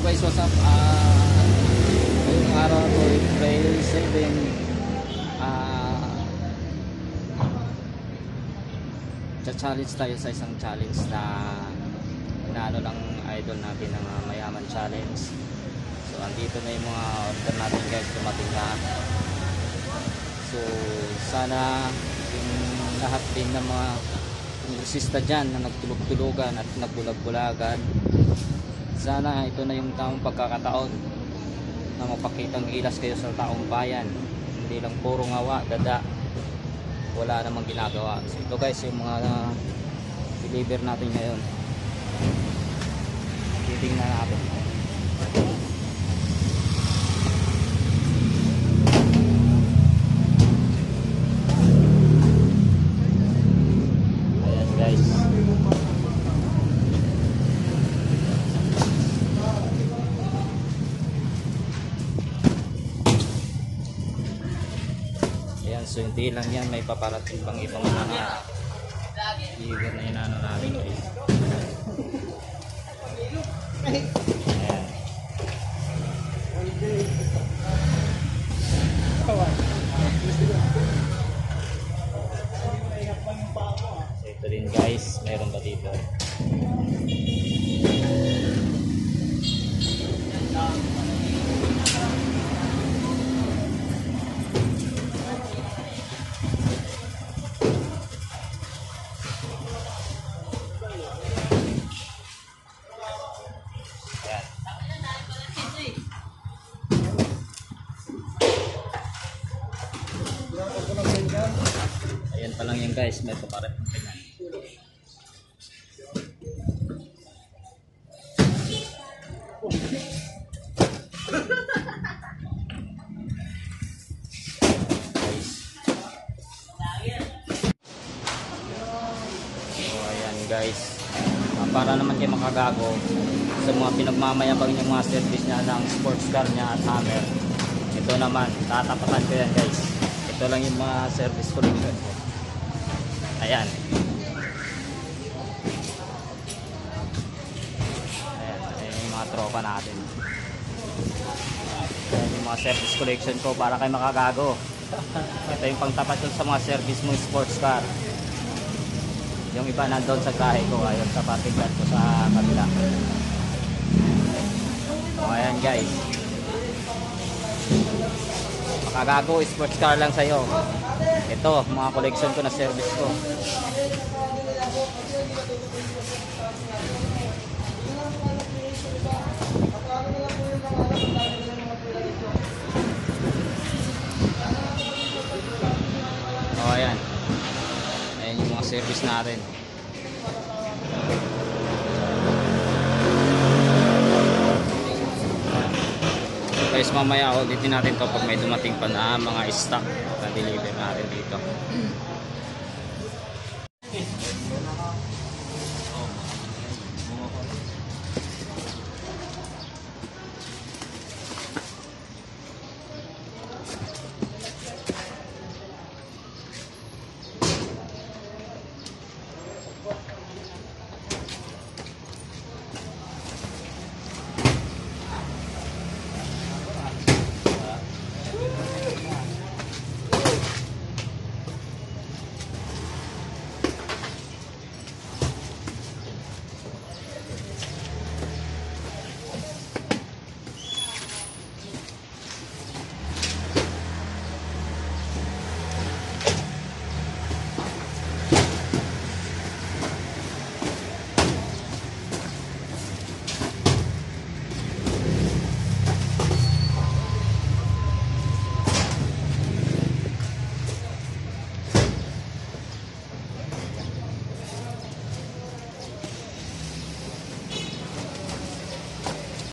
guys, what's up? Ngayong araw ko, April 7. Challenge tayo sa isang challenge na inaano ng idol natin ng mayaman challenge. So andito na yung mga order natin guys, dumating na. So sana yung lahat din ng mga resista dyan na nagtulog-tulogan at nagbulag-bulagan, sana ito na yung tamang pagkakataon na mapakitang gilas kayo sa taong bayan, hindi lang puro ngawa, dada, wala namang ginagawa. So ito guys yung mga deliver natin ngayon, titingnan natin. Ayan guys, so hindi lang yan, may paparating pang ibang mga deliver na inano natin guys. Ayan. So ito din guys, meron pa dito. Ayan pa lang yan guys, may paparating pa yan. So ayan guys, para naman kayo makagago sa mga pinagmamayabang yung mga service niya ng sports car niya at Hammer, ito naman tatapatan ko yan guys. Ito lang yung mga service collection ko. Ayan. Ayan yung mga tropa natin. Ayan yung mga service collection ko para kayo makagago. Ito yung pangtapat yun sa mga service mo sports car. Yung iba nandun sa gahe ko, ayun sa patinggan ko sa kabila. O ayan guys, makagago, sports car lang sa'yo. Ito, mga collection ko na service ko. O ayan, ayan yung mga service natin. Guys, mamaya ulitin natin to pag may dumating pa na mga stock na deliver natin dito.